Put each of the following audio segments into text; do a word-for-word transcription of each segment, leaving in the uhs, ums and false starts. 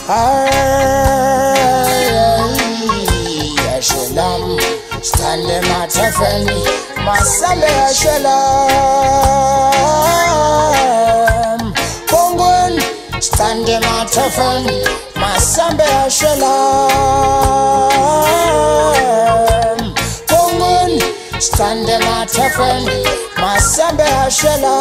Ay, Shalom, stand in my tefeni, Masale Shalom. Kongun, stand in my tefeni, Masambe Shalom. Kongun, stand in my tefeni, Masambe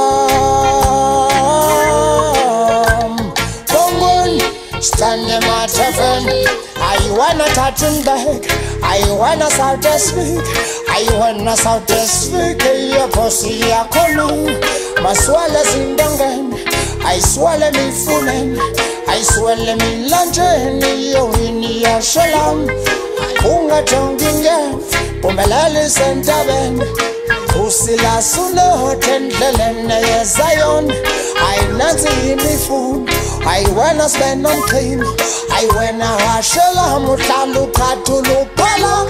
Shalom. Kongun, stand in my tefeni. I wanna touch him back. I wanna shout to speak. I wanna shout to speak. Your pussy, ya calling. My swallows in dungan. I swallow me fooling. I swallow me luncheon. You in your shalom. Unga tonginga. Pumelali sentaben. Usila suno tendelene ya Zion. I Nathi me food. I wanna spend on clean. I wanna wash a lamb with a look at to look pala.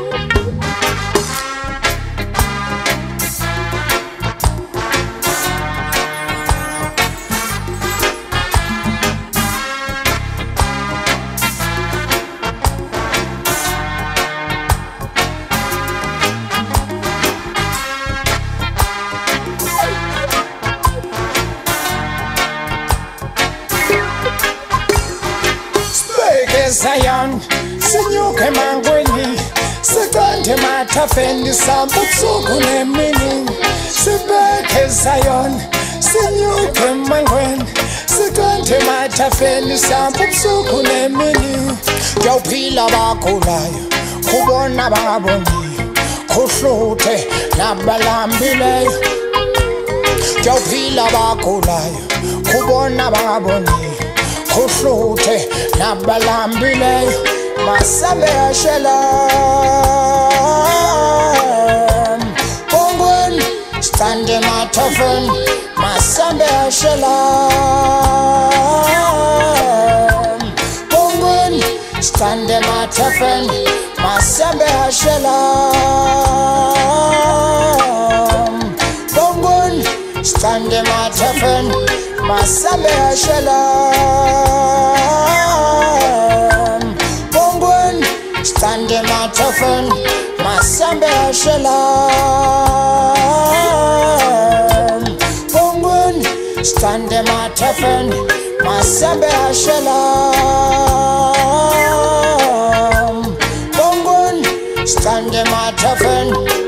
Zion, sinyuke mangweni, sikande matafeni sambusuku nemini. Sibeke Zion, sinyuke mangweni, sikande matafeni sambusuku nemini. Yawuphila bakulayo, kubona bangaboniyo, kuhluthe nabalambileyo. Yawuphila bakulayo, kubona bangaboniyo, kuhluthe nabalambileyo. Masambe Shalom. Kongun, stand in my tefeni, Masambe Shalom. Kongun, stand in my tefeni, Masambe Shalom. Kongun, stand in my tefeni, Masambe Shalom. Kongun, stand in my tefeni, Masambe Shalom. Kongun, stand in my tefeni, Masambe Shalom. Kongun, stand in my tefeni.